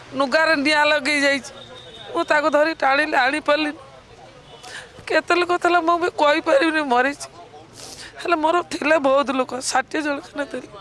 नुगार निआ लगे जाता धरी टाणी आनी पारि केते लोक था मुझे कहीपर मरी मोर थे बहुत लोक 60 जन खने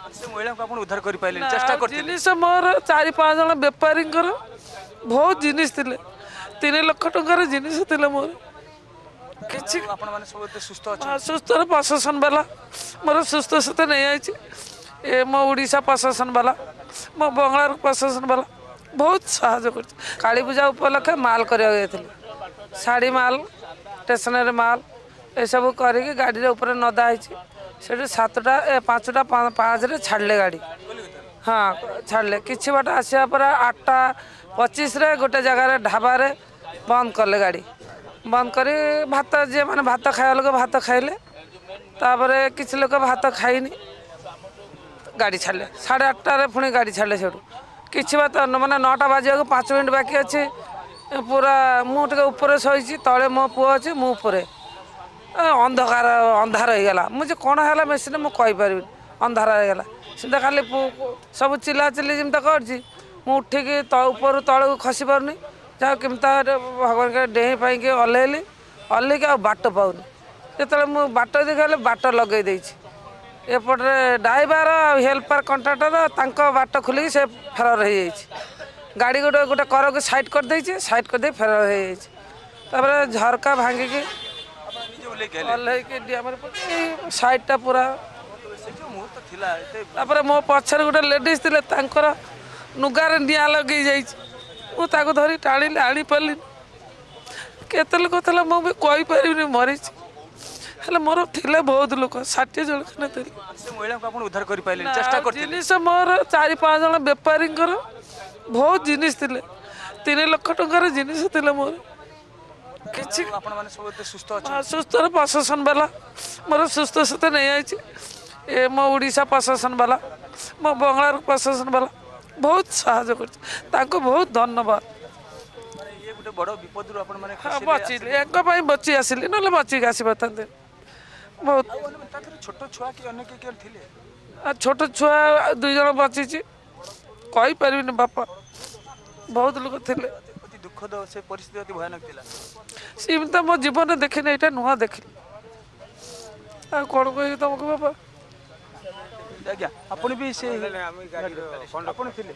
जिनिस मोर 4-5 जन बेपारी बहुत जिनिस 3 लाख टंकार जिनिस मोर किसी सुस्थ प्रशासन वाला मोर सुस्थ सहित नहीं आई मो ओडिशा प्रशासन वाला मो बंगाल प्रशासन वाला बहुत साहय कर काली पूजा उपलक्षे माल कर शाढ़ी माल स्टेशनरी माल ये सब करके गाड़ी ऊपर नदा से 7टा 5टा 5 छाड़े गाड़ी हाँ छाड़े किसी बाट आसा पर 8टा 25 गोटे जगार ढाबार बंद कले गाड़ी बंद कर भात जी मैंने भात खाया लोग भात खाइले तापर किसी लोग भात खाइनी गाड़ी छाड़े 8:30 पुणी गाड़ी छाड़े से किसी बात मैंने 9टा बाजा 5 मिनट बाकी अच्छे पूरा मुझे ऊपर शही तले मो पुओ अच्छे मुझे अंधकार अंधार हो गला मुझे कौन है मेसीन मुझे अंधार हो गला सीधा खाली सब चिल्ला चिल्ली जमी कर ऊपर तल खसी पारनी जहाँ केमती भगवान के डेही पाई ओह्लैली ओह्लैक बाट पाऊनी जो मुझे बाट देखा बाट लगे एपटे ड्राइवर हेल्पर कंट्राक्टर बाट खोलिक से फेरार हो गाड़ी गोटे गोटे कर को साइड कर दे साइड कर दे फेरार हो झरका भांगिकी साइडटा पूरा मो पछर गोटे लेडीज थे नुगार निआ लगे जाता धरी टाणी आनी पारि केते लोक था मुझे कहीपर मरी मोर थे बहुत लोक 60 जन खने जिनिस मोर 4-5 जन बेपारी बहुत जिनिस 3 लाख टंकार जिनिस मोर किसी सुस्थ प्रशासन वाला मोर सुस्थ सहित नहीं आई मो ओडिशा प्रशासन वाला मो बंगाल प्रशासन वाला बहुत साहय कर बहुत धन्यवाद बची बची आसिली ना बचिक आस पाते बहुत छोट छुआ 2 जन बची कहीपर बापा बहुत लोग थे दुखद से परिस्थिति अति भयानक थिला सीम तो मो जीवन में देखी नहीं नुआ देख कौन कह तुमको बापा आज्ञा अपन भी से अपन थिले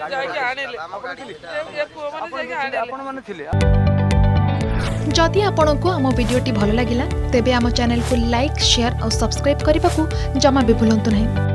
अपन माने थिले जदि आपंक आम भिडी भल लगा तेब आम चैनल को लाइक शेयर और सब्सक्राइब करने को जमा भी भूलु नहीं।